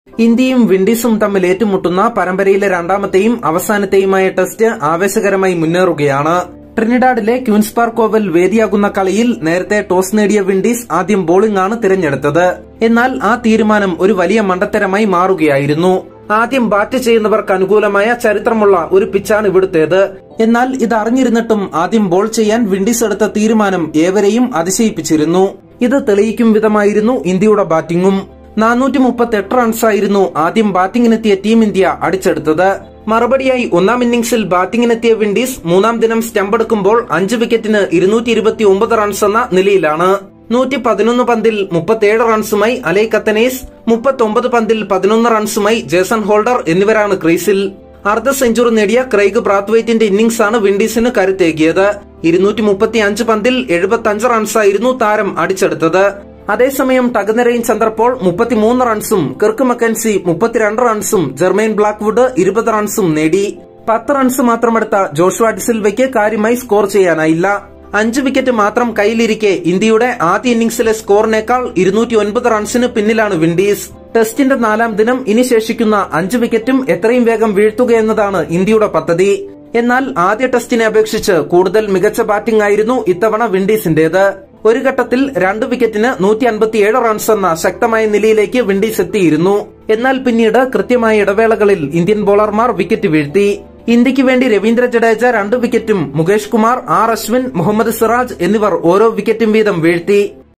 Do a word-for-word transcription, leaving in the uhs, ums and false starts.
ഇന്ത്യയും വിൻഡീസും തമ്മിൽ ഏറ്റുമുട്ടുന്ന പരമ്പരയിലെ രണ്ടാമത്തെയും അവസാനത്തെയുമായ ടെസ്റ്റ് ആവേശകരമായി മുന്നേറുകയാണ്. ട്രിനിഡാഡിലെ ക്വീൻസ് പാർക്ക് ഓവൽ വേദിയാകുന്ന കളിയിൽ നേരത്തെ ടോസ് നേടിയ വിൻഡീസ് ആദ്യം ബോളിംഗ് ആണ് തിരഞ്ഞെടുത്തത്. എന്നാൽ ആ തീരുമാനം ഒരു വലിയ മണ്ടത്തരമായി മാറുകയായിരുന്നു. ആദ്യം ബാറ്റ് ചെയ്യുന്നവർക്ക് അനുകൂലമായ ചരിത്രമുള്ള ഒരു പിച്ചാണ് ഇവിടുത്തേത്. എന്നാൽ ഇത് അറിഞ്ഞിരുന്നിട്ടും ആദ്യം ബോൾ ചെയ്യാൻ വിൻഡീസ് എടുത്ത തീരുമാനം ഏവരെയും അതിശയിപ്പിച്ചിരുന്നു. ഇത് തെളിയിക്കും വിധമായിരുന്നു ഇന്ത്യയുടെ ബാറ്റിംഗും. നാനൂറ്റി മുപ്പത്തി എട്ട് റൺസായിരുന്നു ആദ്യം ബാറ്റിംഗിനെത്തിയ ടീം ഇന്ത്യ അടിച്ചെടുത്തത്. മറുപടിയായി ഒന്നാം ഇന്നിംഗ്സിൽ ബാറ്റിംഗിനെത്തിയ വിൻഡീസ് മൂന്നാം ദിനം സ്റ്റമ്പെടുക്കുമ്പോൾ അഞ്ച് വിക്കറ്റിന് ഇരുന്നൂറ്റി ഇരുപത്തി ഒമ്പത് റൺസ് എന്ന നിലയിലാണ്. നൂറ്റി പതിനൊന്ന് പന്തിൽ മുപ്പത്തിയേഴ് റൺസുമായി അലൈ കത്തനേസ്, മുപ്പത്തി ഒമ്പത് പന്തിൽ പതിനൊന്ന് റൺസുമായി ജേസൺ ഹോൾഡർ എന്നിവരാണ് ക്രീസിൽ. അർദ്ധ സെഞ്ചുറി നേടിയ ക്രെയ്ഗ് ബ്രാത്ത്വൈറ്റിന്റെ ഇന്നിംഗ്സാണ് വിൻഡീസിന് കരുത്തേകിയത്. ഇരുന്നൂറ്റി മുപ്പത്തി അഞ്ച് പന്തിൽ എഴുപത്തി അഞ്ച് റൺസായിരുന്നു താരം അടിച്ചെടുത്തത്. അതേസമയം ടഗനരയിൻ ചന്ദ്രപോൾ മുപ്പത്തിമൂന്ന് റൺസും കിർക്ക് മക്കൻസി മുപ്പത്തിരണ്ട് റൺസും ജെർമൈൻ ബ്ലാക്ക്വുഡ് ഇരുപത് റൺസും നേടി. പത്ത് റൺസ് മാത്രമെടുത്ത ജോഷുവ ഡിസിൽവയ്ക്ക് കാര്യമായി സ്കോർ ചെയ്യാനായില്ല. അഞ്ച് വിക്കറ്റ് മാത്രം കയ്യിലിരിക്കെ ഇന്ത്യയുടെ ആദ്യ ഇന്നിംഗ്സിലെ സ്കോറിനേക്കാൾ ഇരുന്നൂറ്റി ഒൻപത് റൺസിന് പിന്നിലാണ് വിൻഡീസ്. ടെസ്റ്റിന്റെ നാലാം ദിനം ഇനി ശേഷിക്കുന്ന അഞ്ച് വിക്കറ്റും എത്രയും വേഗം വീഴ്ത്തുകയെന്നതാണ് ഇന്ത്യയുടെ പദ്ധതി. എന്നാൽ ആദ്യ ടെസ്റ്റിനെ അപേക്ഷിച്ച് കൂടുതൽ മികച്ച ബാറ്റിംഗ് ആയിരുന്നു ഇത്തവണ വിൻഡീസിന്റേത്. ഒരു ഘട്ടത്തിൽ രണ്ട് വിക്കറ്റിന് നൂറ്റി അൻപത്തിയേഴ് റൺസ് എന്ന ശക്തമായ നിലയിലേക്ക് വിൻഡീസ് എത്തിയിരുന്നു. എന്നാൽ പിന്നീട് കൃത്യമായ ഇടവേളകളിൽ ഇന്ത്യൻ ബോളർമാർ വിക്കറ്റ് വീഴ്ത്തി. ഇന്ത്യക്ക് വേണ്ടി രവീന്ദ്ര ജഡേജ രണ്ട് വിക്കറ്റും മുകേഷ് കുമാർ, ആർ അശ്വിൻ, മുഹമ്മദ് സിറാജ് എന്നിവർ ഓരോ വിക്കറ്റും വീതം വീഴ്ത്തി.